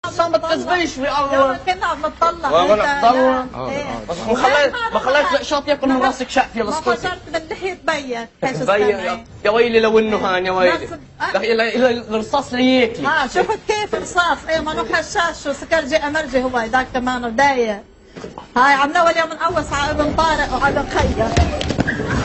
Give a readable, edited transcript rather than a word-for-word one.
عشان ما تكذبيش في يا الله. كنا عم نطلع وانا بطلع إيه. بس ما خليت القشاط ياكل من راسك شقف. يلا ما اسكتي. فكرت باللحية تبين ايش تبين يا ويلي لو انه هان يا ويلي الرصاص لياكلي. شفت كيف رصاص ايه ما حشاش شو سكرجي امرجي هو ذاك كمان وداية. هاي عم نول يوم نقوس على ابن طارق وعلى خيه.